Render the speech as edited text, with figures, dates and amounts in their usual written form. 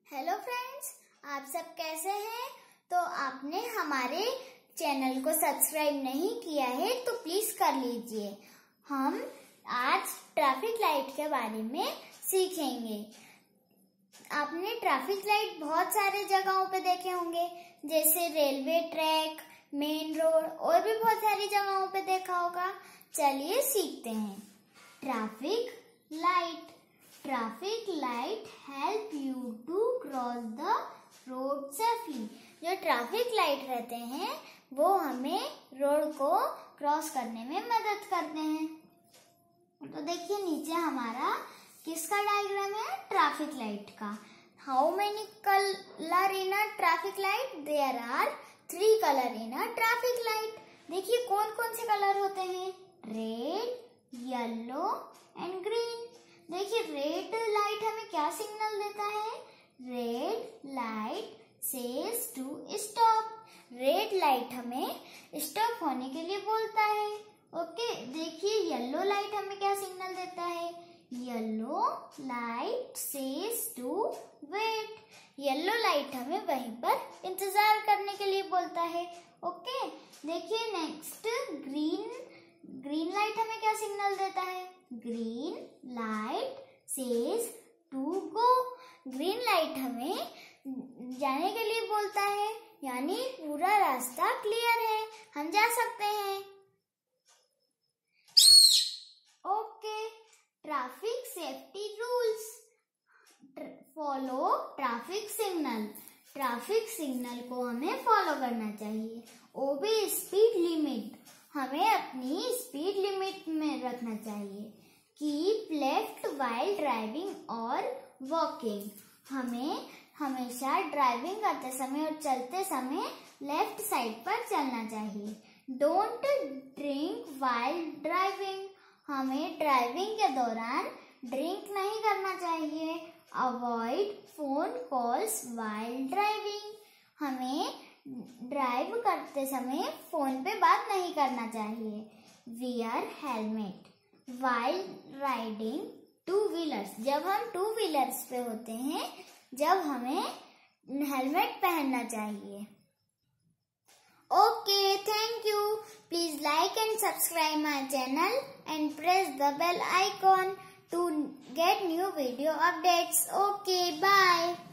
Hello friends, आप सब कैसे हैं? तो आपने हमारे चैनल को सब्सक्राइब नहीं किया है तो प्लीज कर लीजिए। हम आज ट्रैफिक लाइट के बारे में सीखेंगे। आपने ट्रैफिक लाइट बहुत सारे जगहों पे देखे होंगे, जैसे रेलवे ट्रैक, मेन रोड और भी बहुत सारी जगहों पे देखा होगा। चलिए सीखते हैं। Traffic light help you to cross the road safely. जो ट्रैफिक लाइट रहते हैं वो हमें रोड को क्रॉस करने में मदद करते हैं। तो देखिए नीचे हमारा किसका डायग्राम है? ट्रैफिक लाइट का। How many colour in a traffic light? There are 3 colour in a traffic light. देखिए कौन कौन से कलर होते हैं? Red, yellow and green. देखिए रेड लाइट हमें क्या सिग्नल देता है? Red light says to stop. Red light हमें स्टॉप होने के लिए बोलता है। ओके, देखिए येलो लाइट हमें क्या सिग्नल देता है? Yellow light says to wait. Yellow light हमें वहीं पर इंतजार करने के लिए बोलता है। ओके, देखिए नेक्स्ट ग्रीन लाइट हमें क्या सिग्नल देता है? Green light says to go. Green light हमें जाने के लिए बोलता है, यानी पूरा रास्ता क्लियर है, हम जा सकते हैं। Okay, traffic safety rules. Follow traffic signal. Traffic signal को हमें फॉलो करना चाहिए। ओबे स्पीड लिमिट। हमें अपनी स्पीड लिमिट में रखना चाहिए। कीप लेफ्ट वाइल ड्राइविंग और वॉकिंग। हमें हमेशा ड्राइविंग करते समय और चलते समय लेफ्ट साइड पर चलना चाहिए। Don't drink while driving. हमें ड्राइविंग के दौरान ड्रिंक नहीं करना चाहिए। Avoid phone calls while driving. हमें ड्राइव करते समय फोन पे बात नहीं करना चाहिए। Wear helmet while riding two wheelers. जब हम 2 व्हीलर्स पे होते हैं, जब हमें हेलमेट पहनना चाहिए। Okay, thank you. Please like and subscribe my channel and press the bell icon to get new video updates. Okay, bye.